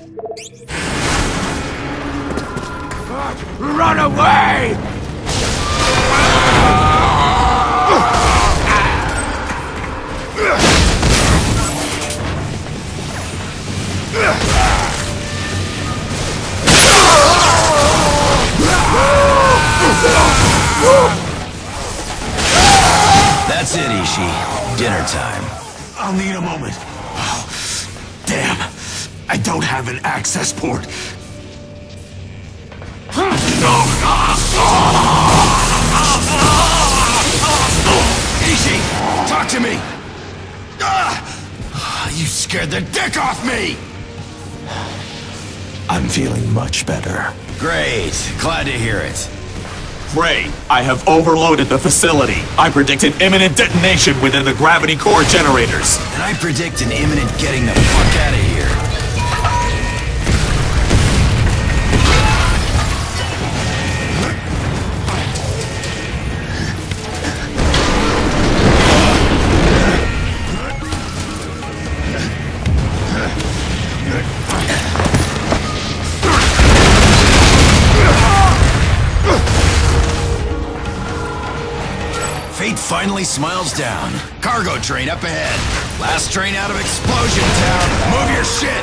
Run away! That's it, Ishi. Dinner time. I'll need a moment. Oh, damn. I don't have an access port. Ishi! Talk to me! You scared the dick off me! I'm feeling much better. Great. Glad to hear it. Ray, I have overloaded the facility. I predict an imminent detonation within the gravity core generators. And I predict an imminent getting the fuck out of here. Fate finally smiles down. Cargo train up ahead. Last train out of Explosion Town. Move your shit!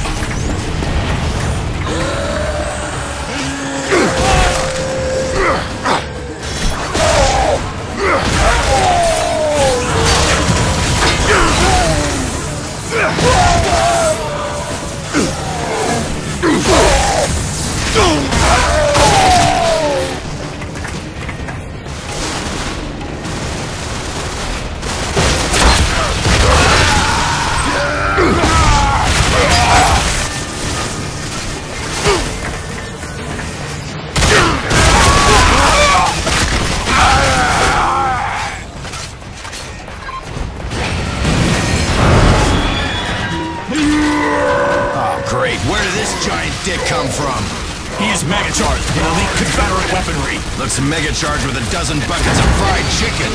Where did this giant dick come from? He is mega-charged with elite Confederate weaponry. Looks mega-charged with a dozen buckets of fried chicken.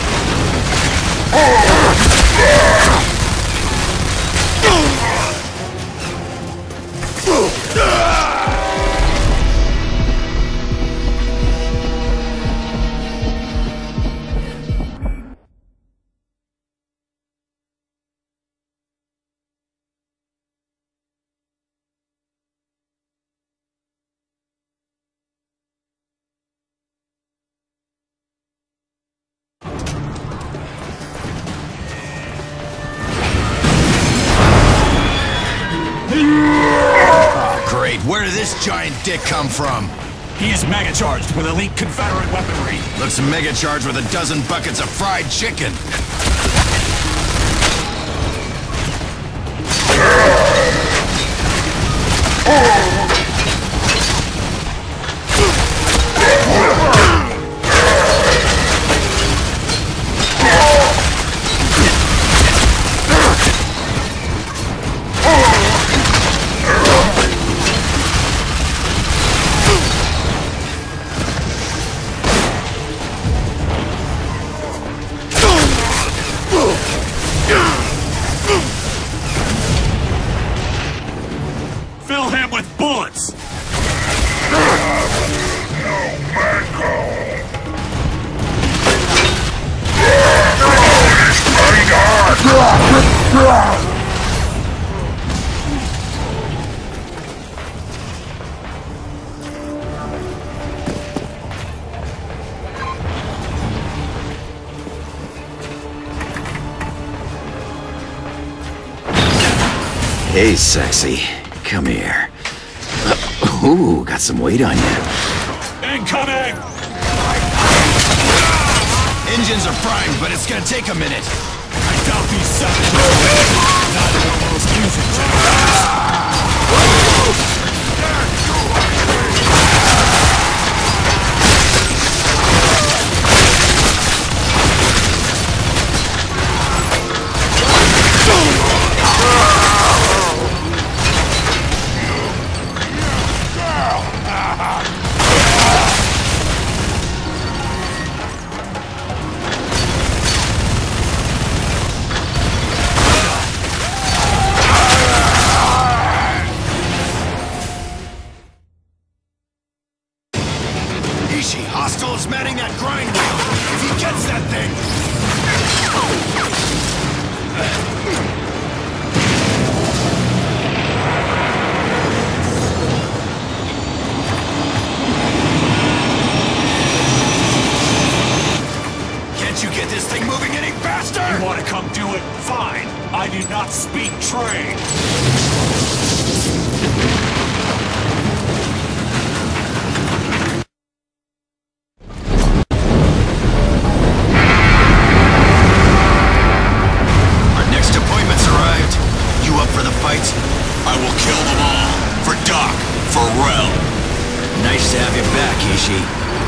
Where did this giant dick come from? He is mega-charged with elite Confederate weaponry. Looks mega-charged with a dozen buckets of fried chicken. Fill him with bullets! Hey, sexy. Come here. Ooh, got some weight on you. Incoming! Engines are primed, but it's gonna take a minute. I doubt these savages are not one of those fusion generators. hostile is manning that grind wheel. If he gets that thing... Can't you get this thing moving any faster? You want to come do it? Fine. I do not speak trade. Our next appointment's arrived. You up for the fight? I will kill them all. For Doc. For Rel. Nice to have you back, Ishi.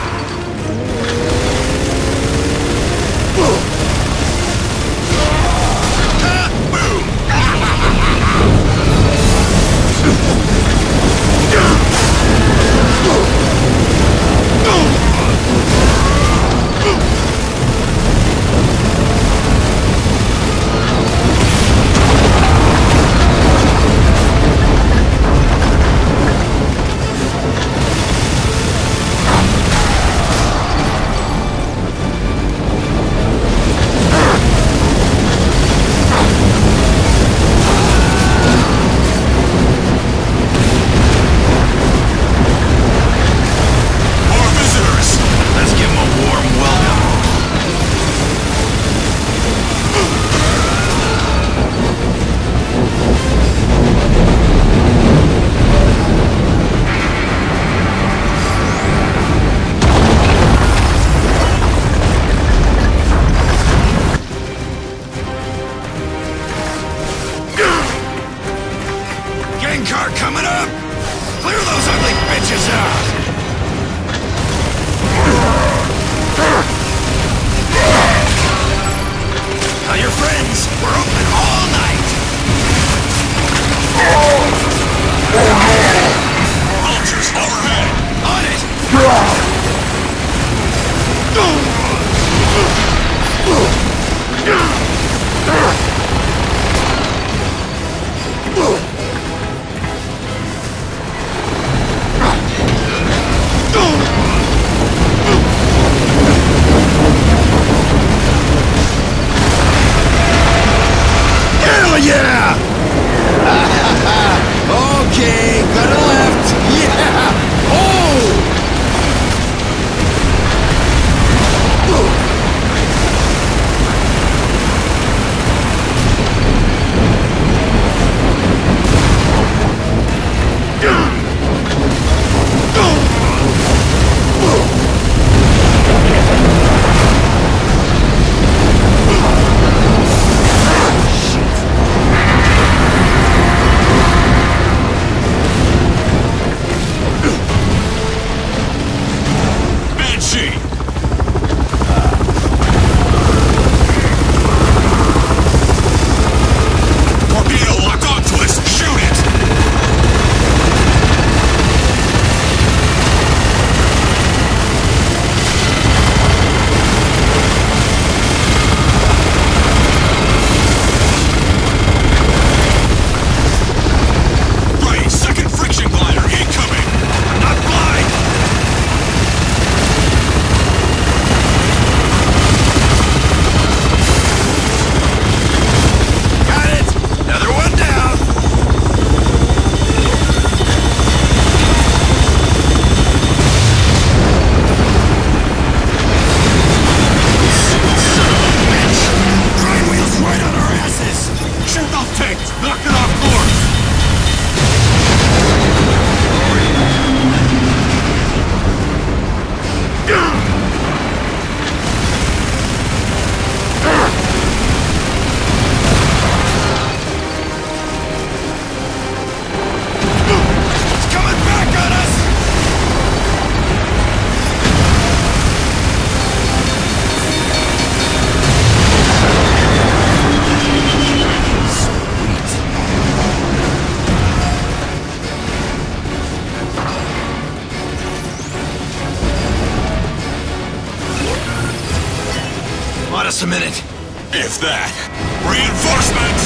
Just a minute. If that. Reinforcements!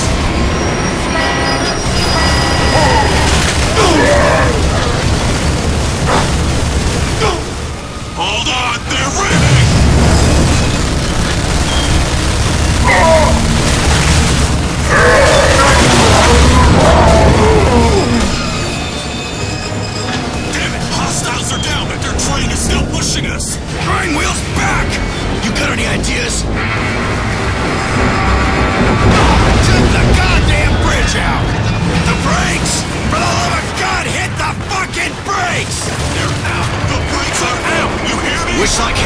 Hold on! Looks like